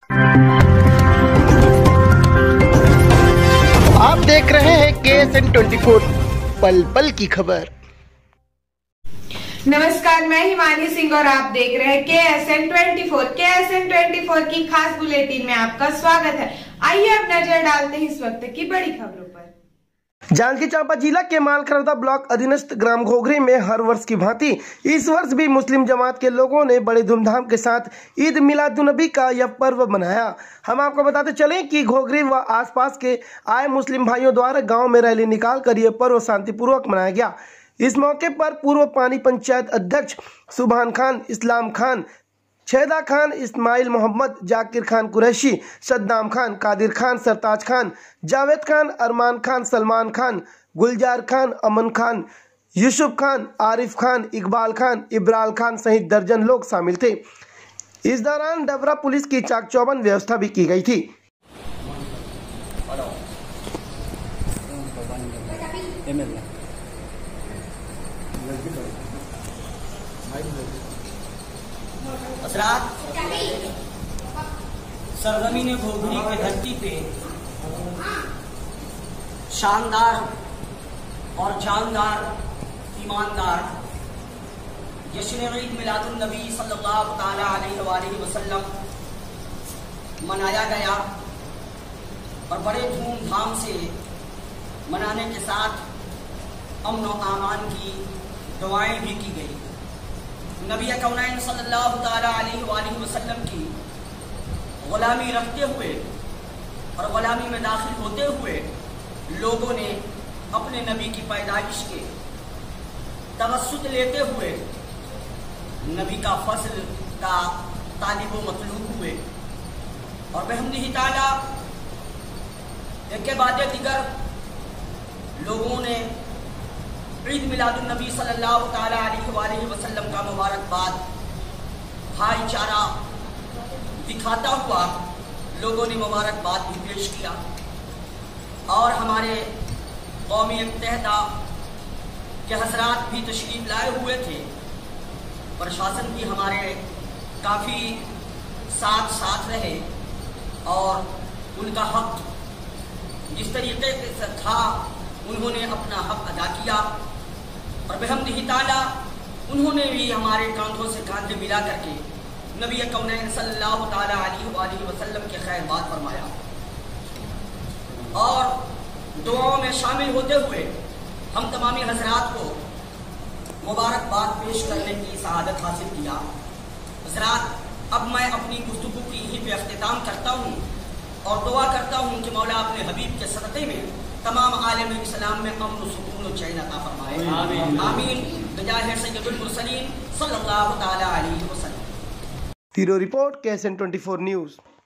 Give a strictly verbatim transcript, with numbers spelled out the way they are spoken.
आप देख रहे हैं K S N twenty four, पल पल की खबर। नमस्कार, मैं हिमानी सिंह और आप देख रहे हैं K S N twenty four. K S N twenty four की खास बुलेटिन में आपका स्वागत है। आइए अब नजर डालते हैं इस वक्त की बड़ी खबरों पर। जांजगीर चांपा जिला के मालखरौदा ब्लॉक अधीनस्थ ग्राम घोघरी में हर वर्ष की भांति इस वर्ष भी मुस्लिम जमात के लोगों ने बड़े धूमधाम के साथ ईद मिलादुन्नबी का यह पर्व मनाया। हम आपको बताते चलें कि घोघरी व आसपास के आए मुस्लिम भाइयों द्वारा गांव में रैली निकालकर यह पर्व शांतिपूर्वक मनाया गया। इस मौके पर पूर्व पानी पंचायत अध्यक्ष सुभान खान, इस्लाम खान, छेदा खान, इस्माइल मोहम्मद, जाकिर खान कुरैशी, सद्दाम खान, कादिर खान, सरताज खान, जावेद खान, अरमान खान, सलमान खान, गुलजार खान, अमन खान, यूसुफ खान, आरिफ खान, इकबाल खान, इब्राल खान सहित दर्जन लोग शामिल थे। इस दौरान डबरा पुलिस की चाक चौबंद व्यवस्था भी की गई थी। सरजमीन घोघरी की धरती पे शानदार और जानदार ईमानदार जश्न ईद मिलादुन्नबी सल्लल्लाहु ताला अलैहि वसल्लम मनाया गया और बड़े धूमधाम से मनाने के साथ अमन व आमान की दुआएं भी की गई। नबी कौनैन सल्लल्लाहु ताला अलैहि वसल्लम की गुलामी रखते हुए और गुलामी में दाखिल होते हुए लोगों ने अपने नबी की पैदाइश के तवस्सुत लेते हुए नबी का फजल का तालिब व मतलूब हुए और बिहम्दिही ताला एक के बाद दिगर लोगों ने ईद मिलादुन्नबी सल्लल्लाहु ताला अलैहि वसल्लम का मुबारकबाद भाईचारा दिखाता हुआ लोगों ने मुबारकबाद भी पेश किया और हमारे कौमी मुत्तहिदा के हजरात भी तशरीफ लाए हुए थे। प्रशासन भी हमारे काफ़ी साथ साथ रहे और उनका हक जिस तरीके से था उन्होंने अपना हक अदा किया और बिहम्दिही ताला उन्होंने भी हमारे कांधों से कांधे मिला करके नबी कौनैन सल्लल्लाहु ताला अलैहि वसल्लम के खैर बात फरमाया और दुआओं में शामिल होते हुए हम तमामी हजरात को मुबारकबाद पेश करने की सआदत हासिल किया। हजरात, अब मैं अपनी गुफ्तगू की यहीं पे अख्तिताम करता हूँ और दुआ करता हूँ कि मौला अपने हबीब के सदक़े में तमाम आलम इस्लाम में अमन व सुकून व चैन अता फरमाए। आमीन आमीन। बिजाह सय्यदुल मुरसलीन सल्लल्लाहु ताला अलैहि वसल्लम। Bureau report K S N twenty four news.